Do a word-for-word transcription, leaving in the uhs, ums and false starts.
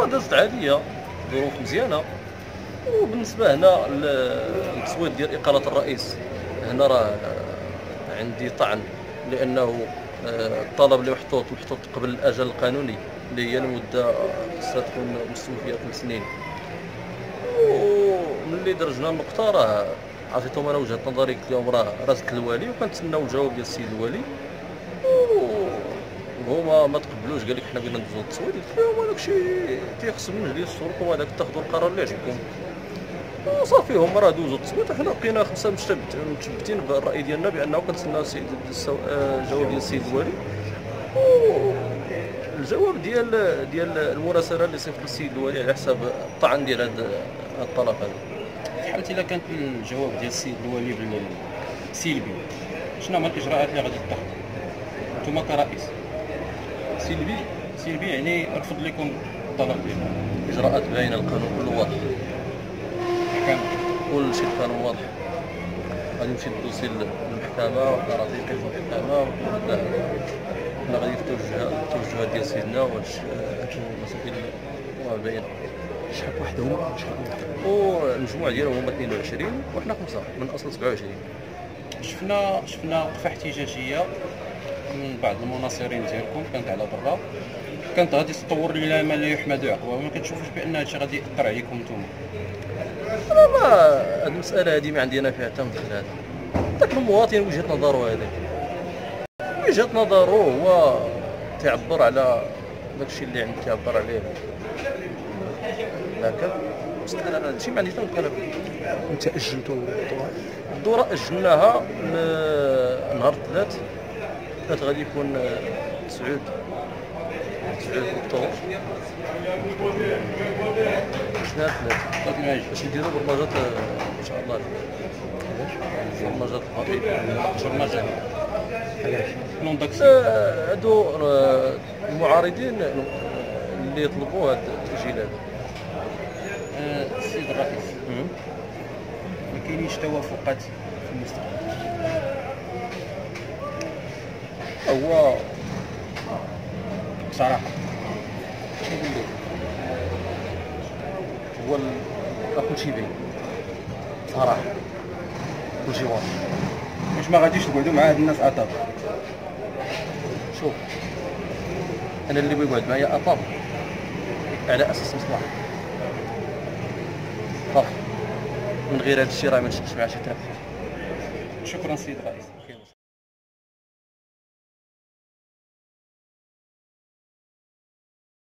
دازت عاديه، ظروف مزيانه. وبالنسبه هنا للتصويت ديال اقاله الرئيس، هنا راه عندي طعن، لانه الطلب اللي محطوط محطوط قبل الاجل القانوني اللي هي المده ستكون مستوفيه ثلاث سنين. وملي درجنا النقطه راه عطيتهم انا وجهه نظري، قلت لهم راه راسك الوالي وكنتسناو الجواب ديال السيد الوالي، وهما ما تقبلوش. قال لك حنا بغينا ندوزو التصويت. قلت لهم هذاك الشيء تيخص من مجلس الشرطه وهذاك تاخذوا القرار اللي يعجبكم. صافي هما راه دوزوا التصويت، وحنا بقينا خمسه متثبتين بالراي ديالنا بانه كنتسناو الجواب ديال السيد الوالي. الجواب ديال ديال المراسله اللي صيفط السيد الوالي على حساب الطعن ديال هذا الطلب هذا. في حالة الا كانت الجواب ديال السيد الوالي سلبي، شنو هما الاجراءات اللي غادي تاخذوا نتوما كرئيس؟ سلبي سلبي يعني رفض لكم الطلب ديالكم. اجراءات باينه، القانون كله واضح، كان كل شيء القانون واضح. غادي نمشي الدوسي للمحكمه، قرارات يقف المحكمه، حنا غادي التوجهات التوجهات ديال سيدنا وهاد المسائل راه باينه. شحال واحد هما شحال واحد والمجموع ديالهم هما اثنين وعشرين وحنا خمسه من اصل سبعة وعشرين. شفنا شفنا وقفه احتجاجيه من بعض المناصرين ديالكم كانت على برا، كانت غادي تطور الى ما لا يحمد عقبه. ما كتشوفوش بان هادشي غادي ياثر عليكم نتوما؟ انا ما هاد المساله هذه ما عندي انا فيها حتى مدخل. هذا داك المواطن وجهه نظره، هذاك وجهه نظره هو تعبر على داك الشيء اللي عنده تعبر عليه. هكا انا هادشي ما عندي حتى مدخل. انت اجلتوا الدوره؟ الدوره اجلناها نهار الثلاث. الثلاث غادي يكون تسعود تسعود اكتوبر. شنو الثلاث باش نديرو برمجات ان شاء الله. برمجات برمجات علاش؟ شنو داك هادو المعارضين اللي يطلبوا هاد التسجيل هذا. السيد الرئيس، ما كاينينش توافقات في المستقبل؟ هو بصراحه نقول لك هو راه كلشي باين صراحه، كلشي واضح. واش ما غاديش تقعدوا مع هاد الناس اطاب؟ شوف انا اللي بغي يقعد معايا اطاب على اساس مصلحه، صافي. من غير هذا الشيء راه ما نشدش مع شي طرف. شكرا سيد الرئيس.